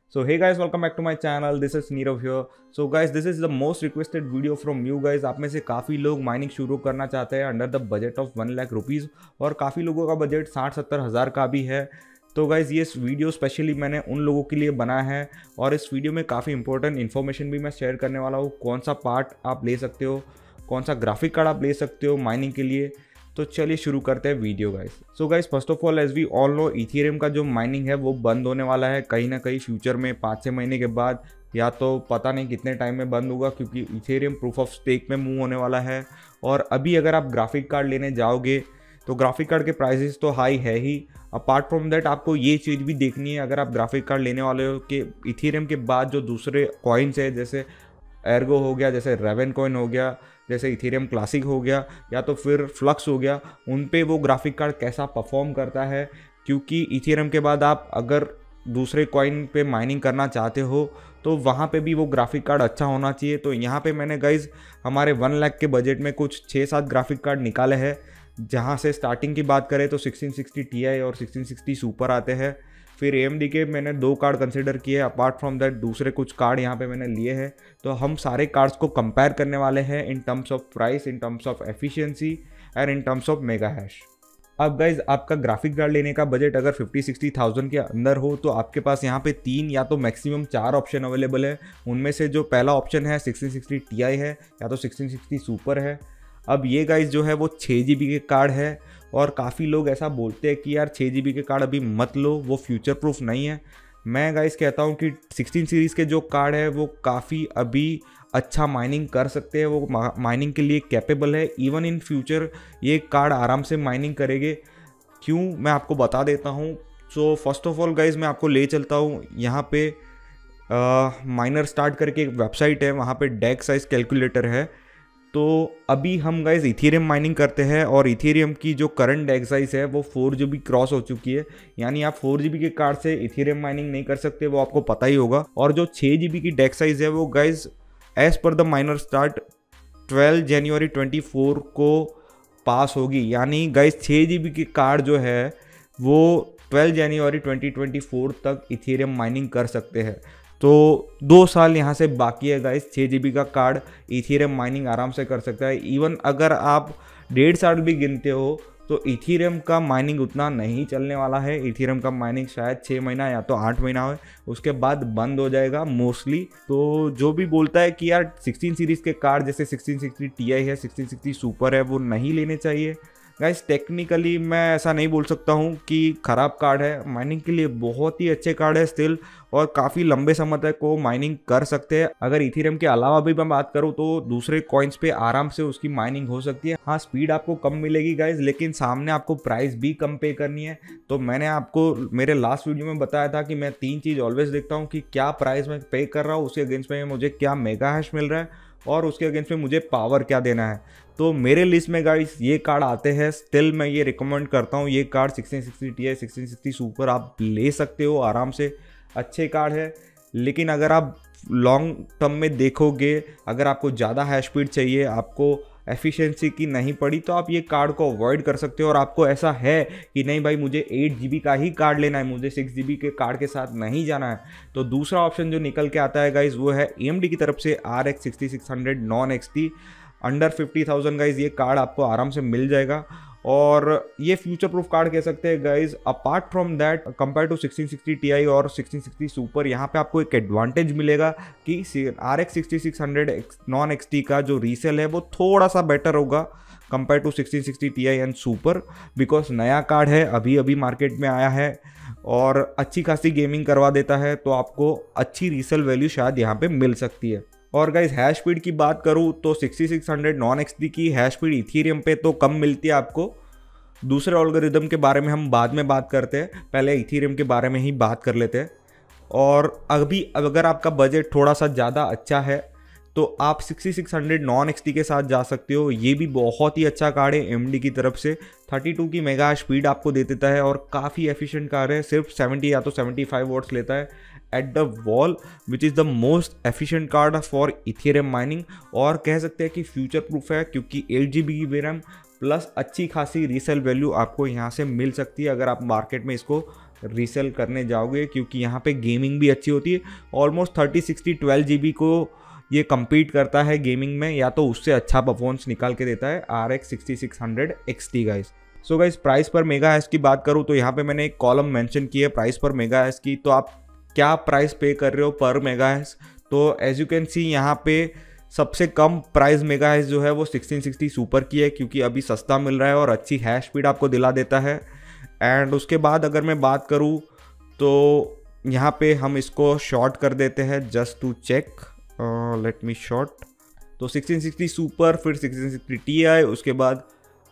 So hey guys, welcome back to my channel. This is Nirav here. So guys, this is the most requested video from you guys. आप में से काफ़ी लोग mining शुरू करना चाहते हैं under the budget of 1 lakh rupees और काफ़ी लोगों का बजट 60-70 हज़ार का भी है। तो गाइज़ ये वीडियो स्पेशली मैंने उन लोगों के लिए बनाया है और इस वीडियो में काफ़ी इंपॉर्टेंट इन्फॉर्मेशन भी मैं शेयर करने वाला हूँ। कौन सा पार्ट आप ले सकते हो, कौन सा ग्राफिक कार्ड आप ले सकते हो माइनिंग के लिए। तो चलिए शुरू करते हैं video guys. So guys, first of all as we all know Ethereum का जो माइनिंग है वो बंद होने वाला है कहीं ना कहीं फ्यूचर में 5-6 महीने के बाद, या तो पता नहीं कितने टाइम में बंद होगा, क्योंकि इथेरियम प्रूफ ऑफ स्टेक में मूव होने वाला है। और अभी अगर आप ग्राफिक कार्ड लेने जाओगे तो ग्राफिक कार्ड के प्राइसेस तो हाई है ही। अपार्ट फ्रॉम दैट आपको ये चीज़ भी देखनी है, अगर आप ग्राफिक कार्ड लेने वाले हो कि इथेरियम के बाद जो दूसरे कॉइन्स है, जैसे एर्गो हो गया, जैसे रेवन कॉइन हो गया, जैसे इथेरियम क्लासिक हो गया, या तो फिर फ्लक्स हो गया, उन पे वो ग्राफिक कार्ड कैसा परफॉर्म करता है। क्योंकि इथेरियम के बाद आप अगर दूसरे कॉइन पे माइनिंग करना चाहते हो तो वहाँ पे भी वो ग्राफिक कार्ड अच्छा होना चाहिए। तो यहाँ पे मैंने गाइज हमारे 1 लाख के बजट में कुछ 6-7 ग्राफिक कार्ड निकाले हैं, जहाँ से स्टार्टिंग की बात करें तो 1660 Ti और 1660 सुपर आते हैं। फिर AMD के मैंने 2 कार्ड कंसिडर किए, अपार्ट फ्रॉम दैट दूसरे कुछ कार्ड यहाँ पे मैंने लिए हैं। तो हम सारे कार्ड्स को कंपेयर करने वाले हैं in terms of price, in terms of efficiency and in terms of mega hash. अब गाइज आपका ग्राफिक कार्ड लेने का बजट अगर 50-60 थाउजेंड के अंदर हो तो आपके पास यहाँ पे 3 या तो मैक्सिमम 4 ऑप्शन अवेलेबल है। उनमें से जो पहला ऑप्शन है 1660 Ti है या तो 1660 सुपर है। अब ये गाइज जो है वो 6 GB के कार्ड है और काफ़ी लोग ऐसा बोलते हैं कि यार 6 GB के कार्ड अभी मत लो, वो फ्यूचर प्रूफ नहीं है। मैं गाइज कहता हूँ कि 16 सीरीज़ के जो कार्ड है वो काफ़ी अभी अच्छा माइनिंग कर सकते हैं, वो माइनिंग के लिए कैपेबल है। इवन इन फ्यूचर ये कार्ड आराम से माइनिंग करेंगे। क्यों, मैं आपको बता देता हूँ। So first of all guys मैं आपको ले चलता हूँ यहाँ पे माइनर स्टार्ट करके एक वेबसाइट है, वहाँ पे डेक साइज कैलकुलेटर है। तो अभी हम गाइज इथेरियम माइनिंग करते हैं और इथेरियम की जो करंट डेक साइज है वो 4 GB क्रॉस हो चुकी है, यानी आप 4 GB के कार्ड से इथेरियम माइनिंग नहीं कर सकते, वो आपको पता ही होगा। और जो 6 GB की डेक साइज है वो guys as per the miner start 12 जनवरी 24 को पास होगी, यानी गाइज 6 GB की कार्ड जो है वो 12 जनवरी 2024 तक इथेरियम माइनिंग कर सकते हैं। तो 2 साल यहाँ से बाकी है गाइस। 6 GB का कार्ड इथेरियम माइनिंग आराम से कर सकता है। इवन अगर आप 1.5 साल भी गिनते हो तो इथेरियम का माइनिंग उतना नहीं चलने वाला है। इथेरियम का माइनिंग शायद 6 महीना या तो 8 महीना हो, उसके बाद बंद हो जाएगा मोस्टली। तो जो भी बोलता है कि यार 16 सीरीज़ के कार्ड जैसे 1660 Ti है, 1660 सुपर है, वो नहीं लेने चाहिए गाइस। टेक्निकली मैं ऐसा नहीं बोल सकता हूँ कि ख़राब कार्ड है, माइनिंग के लिए बहुत ही अच्छे कार्ड है स्टिल, और काफ़ी लंबे समय तक को माइनिंग कर सकते हैं। अगर इथेरियम के अलावा भी मैं बात करूँ तो दूसरे कॉइन्स पे आराम से उसकी माइनिंग हो सकती है। हाँ, स्पीड आपको कम मिलेगी गाइज, लेकिन सामने आपको प्राइस भी कम पे करनी है। तो मैंने आपको मेरे लास्ट वीडियो में बताया था कि मैं 3 चीज़ ऑलवेज देखता हूँ कि क्या प्राइस मैं पे कर रहा हूँ, उसके अगेंस्ट में मुझे क्या मेगा हैश मिल रहा है और उसके अगेंस्ट में मुझे पावर क्या देना है। तो मेरे लिस्ट में गाइस ये कार्ड आते हैं। स्टिल मैं ये रिकमेंड करता हूँ, ये कार्ड 1660 Ti 1660 सुपर आप ले सकते हो आराम से, अच्छे कार्ड है। लेकिन अगर आप लॉन्ग टर्म में देखोगे, अगर आपको ज़्यादा हैश स्पीड चाहिए, आपको एफिशिएंसी की नहीं पड़ी, तो आप ये कार्ड को अवॉइड कर सकते हो। और आपको ऐसा है कि नहीं भाई मुझे 8 GB का ही कार्ड लेना है, मुझे 6 GB के कार्ड के साथ नहीं जाना है, तो दूसरा ऑप्शन जो निकल के आता है गाइज वो है AMD की तरफ से RX 6600 non XT under 50,000 guys. ये कार्ड आपको आराम से मिल जाएगा और ये फ्यूचर प्रूफ कार्ड कह सकते हैं guys. Apart from that compare to 1660 Ti और 1660 सुपर, यहाँ पे आपको एक एडवांटेज मिलेगा कि RX 6600 नॉन XT का जो रीसेल है वो थोड़ा सा बेटर होगा compare to 1660 Ti and super, because नया कार्ड है, अभी अभी मार्केट में आया है और अच्छी खासी गेमिंग करवा देता है, तो आपको अच्छी रीसेल वैल्यू शायद यहाँ पे मिल सकती है। और गाइज हैश स्पीड की बात करूँ तो 6600 नॉन XT की हैश स्पीड इथेरियम पे तो कम मिलती है आपको। दूसरे एल्गोरिदम के बारे में हम बाद में बात करते हैं, पहले इथेरियम के बारे में ही बात कर लेते हैं। और अभी अगर आपका बजट थोड़ा सा ज़्यादा अच्छा है तो आप 6600 नॉन XT के साथ जा सकते हो। ये भी बहुत ही अच्छा कार्ड है AMD की तरफ से, 32 की मेगा स्पीड आपको दे देता है और काफ़ी एफिशिएंट कार्ड है, सिर्फ 70 या तो 75 वॉट्स लेता है at the wall, which is the most efficient card for Ethereum mining. और कह सकते हैं कि फ्यूचर प्रूफ है, क्योंकि 8 GB की VRAM प्लस अच्छी खासी रीसेल वैल्यू आपको यहाँ से मिल सकती है अगर आप मार्केट में इसको रीसेल करने जाओगे, क्योंकि यहाँ पे गेमिंग भी अच्छी होती है। ऑलमोस्ट 3060 12 GB को ये कम्पीट करता है गेमिंग में, या तो उससे अच्छा परफॉर्मेंस निकाल के देता है RX 6600 XT guys. So guys price पर मेगा हैश की बात करूँ तो यहाँ पे मैंने एक कॉलम मेंशन की है प्राइस पर मेगा हैश की। तो आप क्या प्राइस पे कर रहे हो पर मेगा हैश, तो एज यू कैन सी यहाँ पे सबसे कम प्राइस मेगा हैश जो है वो 1660 सुपर की है, क्योंकि अभी सस्ता मिल रहा है और अच्छी हैश स्पीड आपको दिला देता है। एंड उसके बाद अगर मैं बात करूँ तो यहाँ पे हम इसको शॉर्ट कर देते हैं just to check, let me sort. तो 1660 सुपर, फिर 1660 Ti, उसके बाद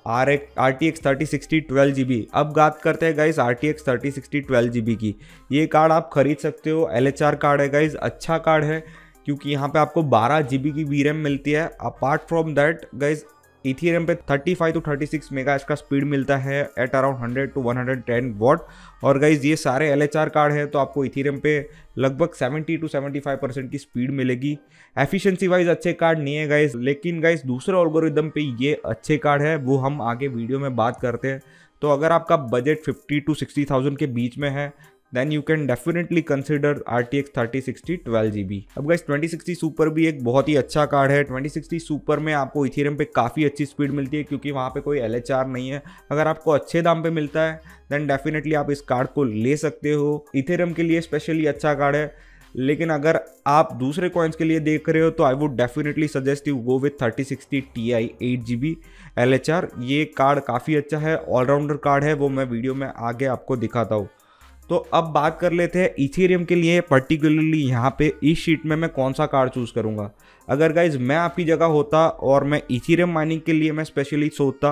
RTX 3060 12 GB। अब बात करते हैं गाइस RTX 3060 12 GB की। ये कार्ड आप खरीद सकते हो, LHR कार्ड है गाइस, अच्छा कार्ड है, क्योंकि यहाँ पे आपको 12 GB की VRAM मिलती है। Apart from that guys Ethereum पे 35 to 36 मेगा का स्पीड मिलता है एट अराउंड 100 to 110 वॉट। और गाइज ये सारे LHR कार्ड है, तो आपको इथेरियम पे लगभग 70 to 75% की स्पीड मिलेगी। एफिशिएंसी वाइज अच्छे कार्ड नहीं है गाइज, लेकिन गाइज दूसरे एल्गोरिदम पे ये अच्छे कार्ड है, वो हम आगे वीडियो में बात करते हैं। तो अगर आपका बजट 50 to 60,000 के बीच में है then you can definitely consider RTX 3060 12 GB। अब गाइस 2060 सुपर भी एक बहुत ही अच्छा कार्ड है। 2060 सुपर में आपको इथेरियम पे काफ़ी अच्छी स्पीड मिलती है, क्योंकि वहाँ पे कोई LHR नहीं है। अगर आपको अच्छे दाम पे मिलता है देन डेफिनेटली आप इस कार्ड को ले सकते हो। इथेरियम के लिए स्पेशली अच्छा कार्ड है, लेकिन अगर आप दूसरे कॉइन्स के लिए देख रहे हो तो I would definitely suggest you go with 3060 Ti 8 GB LHR। ये कार्ड काफ़ी अच्छा है, ऑलराउंडर कार्ड है, वो मैं वीडियो में आगे आपको दिखाता हूँ। तो अब बात कर लेते हैं इथेरियम के लिए पर्टिकुलरली यहाँ पे इस शीट में मैं कौन सा कार्ड चूज़ करूँगा। अगर गाइज मैं आपकी जगह होता और मैं इथेरियम माइनिंग के लिए मैं स्पेशली सोचता,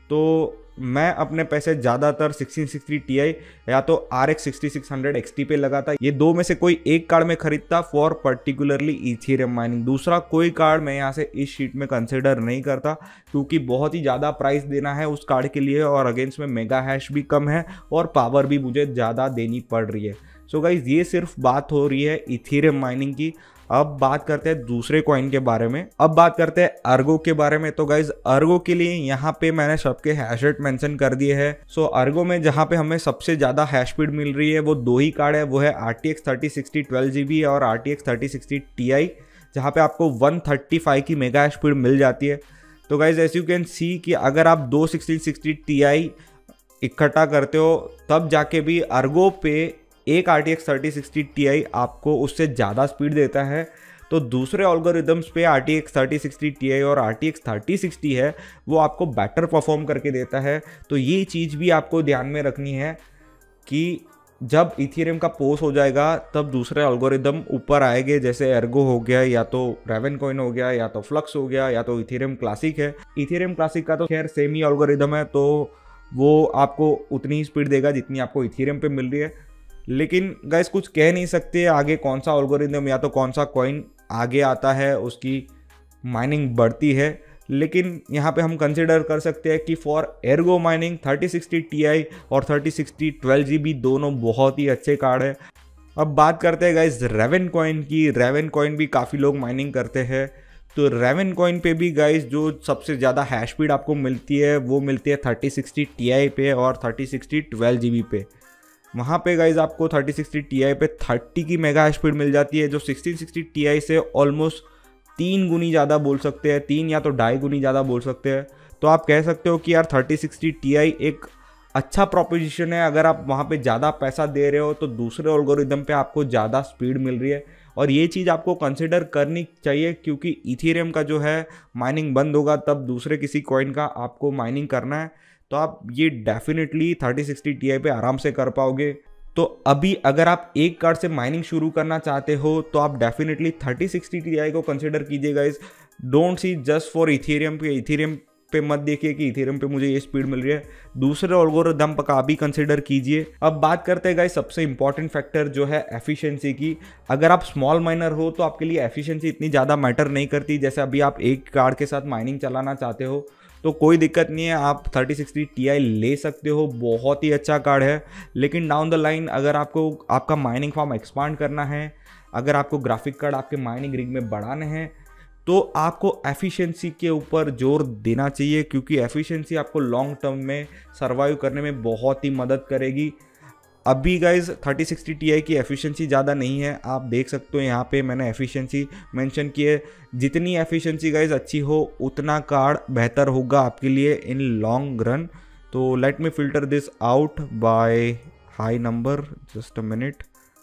तो मैं अपने पैसे ज़्यादातर 1660 Ti या तो RX 6600 XT पे लगाता। ये दो में से कोई एक कार्ड में खरीदता फॉर पर्टिकुलरली इथेरियम माइनिंग। दूसरा कोई कार्ड मैं यहाँ से इस शीट में कंसिडर नहीं करता, क्योंकि बहुत ही ज़्यादा प्राइस देना है उस कार्ड के लिए, और अगेंस्ट में मेगा हैश भी कम है और पावर भी मुझे ज़्यादा देनी पड़ रही है। सो गाइज ये सिर्फ बात हो रही है इथेरियम माइनिंग की। अब बात करते हैं दूसरे कॉइन के बारे में। अब बात करते हैं अर्गो के बारे में। तो गाइज अर्गो के लिए यहाँ पे मैंने सबके हैश रेट मेंशन कर दिए हैं। सो अर्गो में जहाँ पे हमें सबसे ज़्यादा हैश स्पीड मिल रही है वो दो ही कार्ड है, वो है RTX 3060 12 GB और RTX 3060 Ti, जहाँ पे आपको 135 की मेगा हैश स्पीड मिल जाती है। तो guys as you can see कि अगर आप दो 1660 Ti इकट्ठा करते हो तब जाके भी अर्गो पे एक RTX 3060 Ti आपको उससे ज़्यादा स्पीड देता है। तो दूसरे एल्गोरिदम्स पे RTX 3060 Ti और RTX 3060 है वो आपको बेटर परफॉर्म करके देता है। तो ये चीज़ भी आपको ध्यान में रखनी है कि जब इथेरियम का पोस हो जाएगा तब दूसरे एल्गोरिदम ऊपर आएंगे, जैसे एर्गो हो गया, या तो रेवन कॉइन हो गया, या तो फ्लक्स हो गया, या तो इथेरियम क्लासिक है। इथेरियम क्लासिक का तो खैर सेम ही एल्गोरिदम है, तो वो आपको उतनी ही स्पीड देगा जितनी आपको इथेरियम पे मिल रही है। लेकिन गाइस कुछ कह नहीं सकते आगे कौन सा एल्गोरिदम या तो कौन सा कॉइन आगे आता है, उसकी माइनिंग बढ़ती है। लेकिन यहाँ पे हम कंसिडर कर सकते हैं कि फॉर एर्गो माइनिंग 3060 Ti और 3060 12 GB दोनों बहुत ही अच्छे कार्ड है। अब बात करते हैं गाइस रेवन कॉइन की। रेवन कॉइन भी काफ़ी लोग माइनिंग करते हैं, तो रेवन कॉइन पे भी गाइस जो सबसे ज़्यादा हैश स्पीड आपको मिलती है वो मिलती है 3060 Ti पे और 3060 12 GB पे। वहाँ पे गाइज आपको 3060 Ti पे 30 की मेगा स्पीड मिल जाती है, जो 1660 Ti से ऑलमोस्ट 3 गुनी ज़्यादा बोल सकते हैं, 3 या तो 2.5 गुनी ज़्यादा बोल सकते हैं। तो आप कह सकते हो कि यार 3060 Ti एक अच्छा प्रोपोजिशन है। अगर आप वहाँ पे ज़्यादा पैसा दे रहे हो तो दूसरे एल्गोरिदम पे आपको ज़्यादा स्पीड मिल रही है, और ये चीज़ आपको कंसिडर करनी चाहिए, क्योंकि इथेरियम का जो है माइनिंग बंद होगा तब दूसरे किसी कॉइन का आपको माइनिंग करना है। तो आप ये डेफिनेटली 3060 Ti पे आराम से कर पाओगे। तो अभी अगर आप एक कार्ड से माइनिंग शुरू करना चाहते हो तो आप डेफिनेटली 3060 Ti को कंसिडर कीजिएगा। इस don't see just for Ethereum पे। इथेरियम पे मत देखिए कि इथेरियम पे मुझे ये स्पीड मिल रही है, दूसरे एल्गोरिदम का भी कंसिडर कीजिए। अब बात करते हैं गाइस सबसे इंपॉर्टेंट फैक्टर जो है एफिशिएंसी की। अगर आप स्मॉल माइनर हो तो आपके लिए एफिशिएंसी इतनी ज़्यादा मैटर नहीं करती। जैसे अभी आप एक कार्ड के साथ माइनिंग चलाना चाहते हो तो कोई दिक्कत नहीं है, आप 3060 Ti ले सकते हो, बहुत ही अच्छा कार्ड है। लेकिन डाउन द लाइन अगर आपको आपका माइनिंग फार्म एक्सपांड करना है, अगर आपको ग्राफिक कार्ड आपके माइनिंग रिग में बढ़ाने हैं, तो आपको एफिशिएंसी के ऊपर जोर देना चाहिए, क्योंकि एफिशिएंसी आपको लॉन्ग टर्म में सर्वाइव करने में बहुत ही मदद करेगी। अभी गाइज 3060 Ti की एफिशिएंसी ज़्यादा नहीं है, आप देख सकते हो यहाँ पे मैंने एफिशिएंसी मेंशन की है। जितनी एफिशिएंसी गाइज अच्छी हो उतना कार्ड बेहतर होगा आपके लिए इन लॉन्ग रन। तो let me filter this out by high number, just a minute.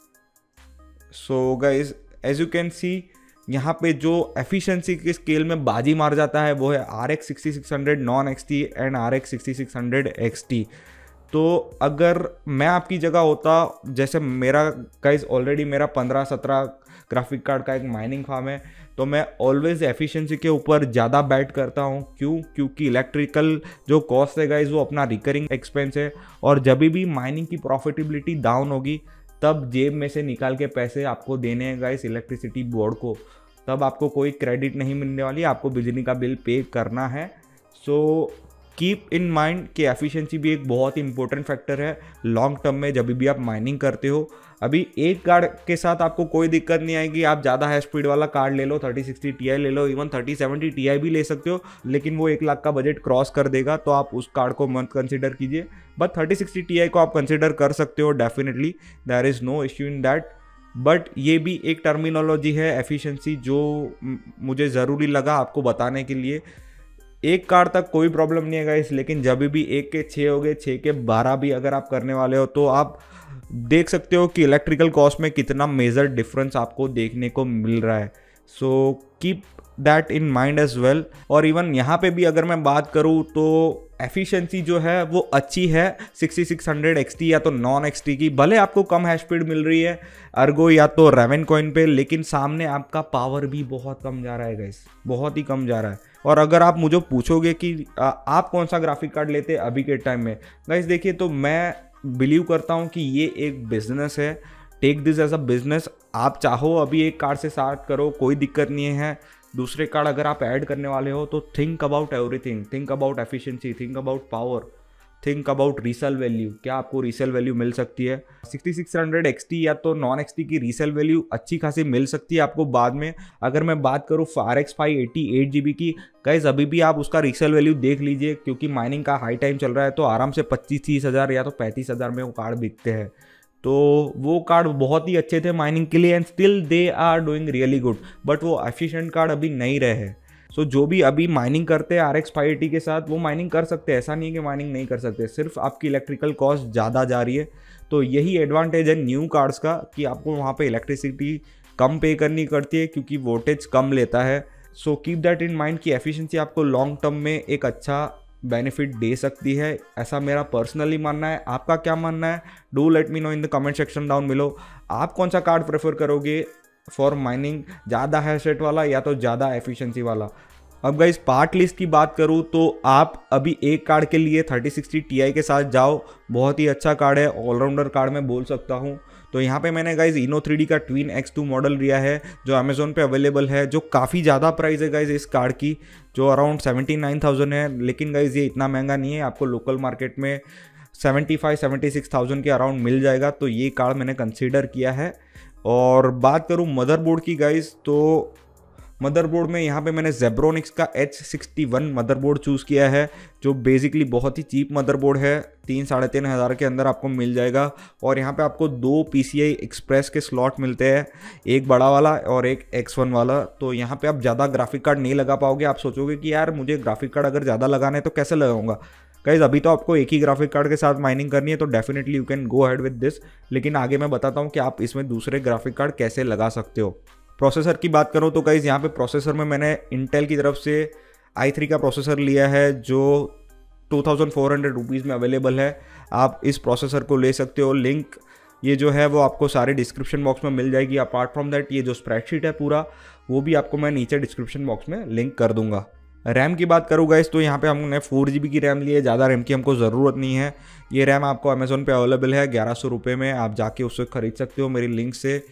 So guys as you can see यहाँ पे जो एफिशिएंसी के स्केल में बाजी मार जाता है वो है RX 6600 non XT and RX 6600 XT। तो अगर मैं आपकी जगह होता, जैसे मेरा गाइज ऑलरेडी मेरा 15-17 ग्राफिक कार्ड का एक माइनिंग फार्म है, तो मैं ऑलवेज एफिशिएंसी के ऊपर ज़्यादा बैट करता हूँ। क्योंकि इलेक्ट्रिकल जो कॉस्ट है गाइज वो अपना रिकरिंग एक्सपेंस है, और जब भी माइनिंग की प्रॉफिटेबिलिटी डाउन होगी तब जेब में से निकाल के पैसे आपको देने हैं गाइस इलेक्ट्रिसिटी बोर्ड को, तब आपको कोई क्रेडिट नहीं मिलने वाली, आपको बिजली का बिल पे करना है। सो कीप इन माइंड कि एफिशिएंसी भी एक बहुत ही इंपॉर्टेंट फैक्टर है लॉन्ग टर्म में जब भी आप माइनिंग करते हो। अभी एक कार्ड के साथ आपको कोई दिक्कत नहीं आएगी, आप ज़्यादा हाई स्पीड वाला कार्ड ले लो, 3060 Ti ले लो, इवन 3070 Ti भी ले सकते हो, लेकिन वो 1 लाख का बजट क्रॉस कर देगा, तो आप उस कार्ड को मत कंसिडर कीजिए। बट 3060 Ti को आप कंसिडर कर सकते हो definitely, there is no issue in that. But ये भी एक टर्मिनोलॉजी है एफिशिएंसी जो मुझे ज़रूरी लगा आपको बताने के लिए। एक कार्ड तक कोई प्रॉब्लम नहीं है गाइस, लेकिन जब भी 1 के 6 हो गए, 6 के 12 भी अगर आप करने वाले हो तो आप देख सकते हो कि इलेक्ट्रिकल कॉस्ट में कितना मेजर डिफरेंस आपको देखने को मिल रहा है। So keep that in mind as well. और इवन यहाँ पे भी अगर मैं बात करूँ तो एफिशिएंसी जो है वो अच्छी है 6600 XT या तो नॉन XT की, भले आपको कम हैश स्पीड मिल रही है अर्गो या तो रेवन कॉइन पे, लेकिन सामने आपका पावर भी बहुत कम जा रहा है गाइस, बहुत ही कम जा रहा है। और अगर आप मुझे पूछोगे कि आप कौन सा ग्राफिक कार्ड लेते हैं अभी के टाइम में, गाइस देखिए, तो मैं बिलीव करता हूँ कि ये एक बिजनेस है, take this as a business. आप चाहो अभी एक कार्ड से स्टार्ट करो, कोई दिक्कत नहीं है। दूसरे कार्ड अगर आप ऐड करने वाले हो तो think about everything, think about efficiency, think about power, think about resale value, क्या आपको रीसेल वैल्यू मिल सकती है। 6600 XT या तो नॉन XT की रीसेल वैल्यू अच्छी खासी मिल सकती है आपको बाद में। अगर मैं बात करूँ RX 580 8GB की, गाइस अभी भी आप उसका रीसेल वैल्यू देख लीजिए, क्योंकि माइनिंग का हाई टाइम चल रहा है, तो आराम से 25-30 हज़ार या तो 35 हज़ार में वो कार्ड बिकते हैं। तो वो कार्ड बहुत ही अच्छे थे माइनिंग के लिए, and still they are doing really good, but वो एफिशिएंट कार्ड अभी नहीं रहे हैं। सो जो भी अभी माइनिंग करते हैं RX 580 के साथ वो माइनिंग कर सकते हैं, ऐसा नहीं है कि माइनिंग नहीं कर सकते, सिर्फ आपकी इलेक्ट्रिकल कॉस्ट ज़्यादा जा रही है। तो यही एडवांटेज है न्यू कार्ड्स का कि आपको वहाँ पे इलेक्ट्रिसिटी कम पे करनी पड़ती है क्योंकि वोल्टेज कम लेता है। So keep that in mind कि एफिशिएंसी आपको लॉन्ग टर्म में एक अच्छा बेनिफिट दे सकती है, ऐसा मेरा पर्सनली मानना है। आपका क्या मानना है? Do let me know in the comment section down below. आप कौन सा कार्ड प्रेफर करोगे फॉर माइनिंग, ज़्यादा हैश रेट वाला या तो ज़्यादा एफिशिएंसी वाला? अब गाइस पार्ट लिस्ट की बात करूँ तो आप अभी एक कार्ड के लिए 3060 Ti के साथ जाओ, बहुत ही अच्छा कार्ड है, ऑलराउंडर कार्ड मैं बोल सकता हूँ। तो यहाँ पे मैंने गाइज Inno3D का Twin X2 मॉडल लिया है जो अमेजोन पे अवेलेबल है, जो काफ़ी ज़्यादा प्राइस है गाइज इस कार्ड की, जो अराउंड 79,000 है। लेकिन गाइज ये इतना महंगा नहीं है, आपको लोकल मार्केट में 75-76,000 के अराउंड मिल जाएगा। तो ये कार्ड मैंने कंसीडर किया है। और बात करूँ मदरबोर्ड की गाइज, तो मदरबोर्ड में यहाँ पे मैंने Zebronics का H61 मदरबोर्ड चूज़ किया है, जो बेसिकली बहुत ही चीप मदरबोर्ड है, 3-3.5 हज़ार के अंदर आपको मिल जाएगा। और यहाँ पे आपको 2 PCI एक्सप्रेस के स्लॉट मिलते हैं, एक बड़ा वाला और एक X1 वाला। तो यहाँ पे आप ज़्यादा ग्राफिक कार्ड नहीं लगा पाओगे। आप सोचोगे कि यार मुझे ग्राफिक कार्ड अगर ज़्यादा लगाना है तो कैसे लगाऊंगा? गाइज अभी तो आपको एक ही ग्राफिक कार्ड के साथ माइनिंग करनी है, तो definitely you can go ahead with this. लेकिन आगे मैं बताता हूँ कि आप इसमें दूसरे ग्राफिक कार्ड कैसे लगा सकते हो। प्रोसेसर की बात करूँ तो गाइज यहाँ पे प्रोसेसर में मैंने इंटेल की तरफ से i3 का प्रोसेसर लिया है, जो 2400 रुपीज़ में अवेलेबल है। आप इस प्रोसेसर को ले सकते हो। लिंक ये जो है वो आपको सारे डिस्क्रिप्शन बॉक्स में मिल जाएगी। अपार्ट फ्रॉम दैट ये जो स्प्रेडशीट है पूरा, वो भी आपको मैं नीचे डिस्क्रिप्शन बॉक्स में लिंक कर दूंगा। रैम की बात करूँ गाइस, तो यहाँ पे हमने 4GB की रैम ली है, ज़्यादा रैम की हमको ज़रूरत नहीं है। ये रैम आपको अमेज़ोन पे अवेलेबल है 1100 रुपये में, आप जाके उससे ख़रीद सकते हो मेरी लिंक से।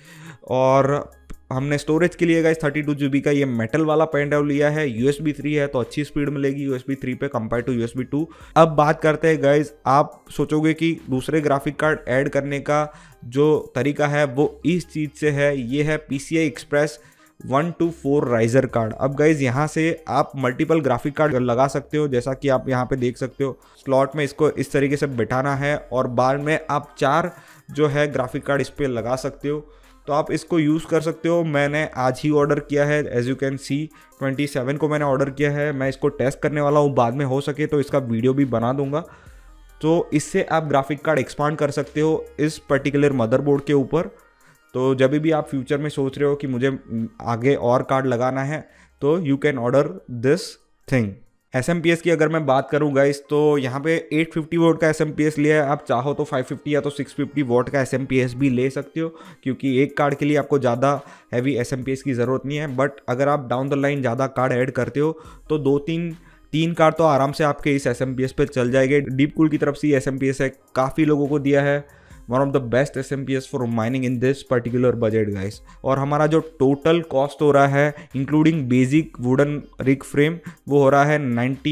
और हमने स्टोरेज के लिए गाइस 32GB का ये मेटल वाला पेन ड्राइव लिया है, USB 3 है तो अच्छी स्पीड मिलेगी USB 3 पे कंपेयर टू USB 2। अब बात करते हैं गाइस, आप सोचोगे कि दूसरे ग्राफिक कार्ड ऐड करने का जो तरीका है वो इस चीज़ से है, ये है PCI Express 124 राइजर कार्ड। अब गाइज यहाँ से आप मल्टीपल ग्राफिक कार्ड लगा सकते हो, जैसा कि आप यहाँ पे देख सकते हो। स्लॉट में इसको इस तरीके से बिठाना है और बाद में आप 4 जो है ग्राफिक कार्ड इस पर लगा सकते हो, तो आप इसको यूज़ कर सकते हो। मैंने आज ही ऑर्डर किया है, एज यू कैन सी 27 को मैंने ऑर्डर किया है। मैं इसको टेस्ट करने वाला हूँ, बाद में हो सके तो इसका वीडियो भी बना दूंगा। तो इससे आप ग्राफिक कार्ड एक्सपांड कर सकते हो इस पर्टिकुलर मदरबोर्ड के ऊपर। तो जब भी आप फ्यूचर में सोच रहे हो कि मुझे आगे और कार्ड लगाना है, तो you can order this thing. SMPS की अगर मैं बात करूँ गाइस, तो यहाँ पे 850 वोट का SMPS लिया है। आप चाहो तो 550 या तो 650 वोट का SMPS भी ले सकते हो, क्योंकि एक कार्ड के लिए आपको ज़्यादा हैवी SMPS की ज़रूरत नहीं है। बट अगर आप डाउन द लाइन ज़्यादा कार्ड ऐड करते हो तो 2-3 कार्ड तो आराम से आपके इस SMPS पे चल जाएंगे। डीपकूल की तरफ से SMPS है, काफ़ी लोगों को दिया है, one of the best SMPS for mining in this particular budget guys. और हमारा जो टोटल कॉस्ट हो रहा है including basic wooden rig frame, वो हो रहा है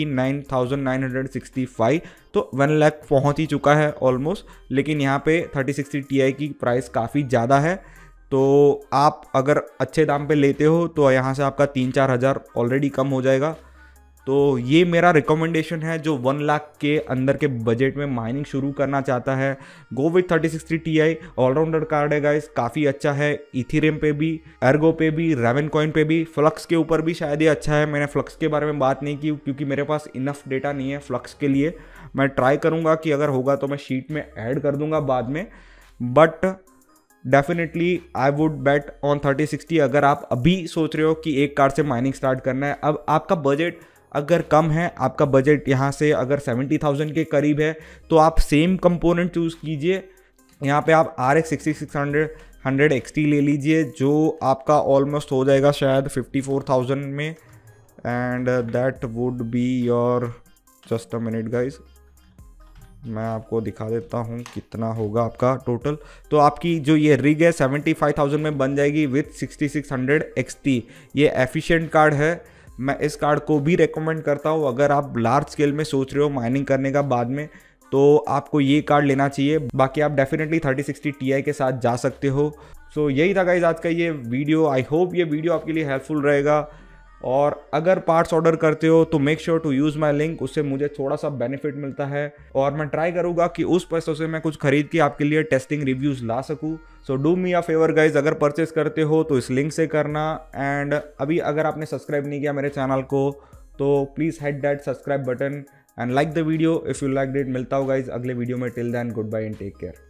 99,965। तो 1 लाख पहुंच ही चुका है ऑलमोस्ट। लेकिन यहाँ पे 3060 Ti की प्राइस काफ़ी ज़्यादा है, तो आप अगर अच्छे दाम पे लेते हो तो यहाँ से आपका 3-4 हज़ार ऑलरेडी कम हो जाएगा। तो ये मेरा रिकमेंडेशन है जो 1 लाख के अंदर के बजट में माइनिंग शुरू करना चाहता है। Go with 3060 Ti, allrounder card है गाइस, काफ़ी अच्छा है। इथेरियम पे भी, एर्गो पे भी, रेवन कॉइन पे भी, फ्लक्स के ऊपर भी शायद ये अच्छा है। मैंने फ्लक्स के बारे में बात नहीं की क्योंकि मेरे पास इनफ डेटा नहीं है फ्लक्स के लिए। मैं ट्राई करूँगा कि अगर होगा तो मैं शीट में ऐड कर दूंगा बाद में। But definitely I would bet on 3060 अगर आप अभी सोच रहे हो कि एक कार्ड से माइनिंग स्टार्ट करना है। अब आपका बजट अगर कम है, आपका बजट यहाँ से अगर 70,000 के करीब है, तो आप सेम कंपोनेंट चूज़ कीजिए। यहाँ पे आप RX 6600 XT ले लीजिए, जो आपका ऑलमोस्ट हो जाएगा शायद 54,000 में। And that would be your, just a minute guys, मैं आपको दिखा देता हूँ कितना होगा आपका टोटल। तो आपकी जो ये रिग है 75,000 में बन जाएगी विथ 6600 XT। ये एफिशिएंट कार्ड है, मैं इस कार्ड को भी रेकमेंड करता हूँ। अगर आप लार्ज स्केल में सोच रहे हो माइनिंग करने का बाद में, तो आपको ये कार्ड लेना चाहिए। बाकी आप डेफिनेटली 3060 Ti के साथ जा सकते हो। सो यही था गाइज आज का ये वीडियो। आई होप ये वीडियो आपके लिए हेल्पफुल रहेगा। और अगर पार्ट्स ऑर्डर करते हो तो make sure to use my link, उससे मुझे थोड़ा सा बेनिफिट मिलता है। और मैं ट्राई करूँगा कि उस पैसों से मैं कुछ खरीद के आपके लिए टेस्टिंग रिव्यूज़ ला सकूँ। So do me a favor guys, अगर परचेस करते हो तो इस लिंक से करना। एंड अभी अगर आपने सब्सक्राइब नहीं किया मेरे चैनल को, तो please hit that subscribe button and like the video if you like it. मिलता हूँ गाइज अगले वीडियो में। Till then good bye and take care.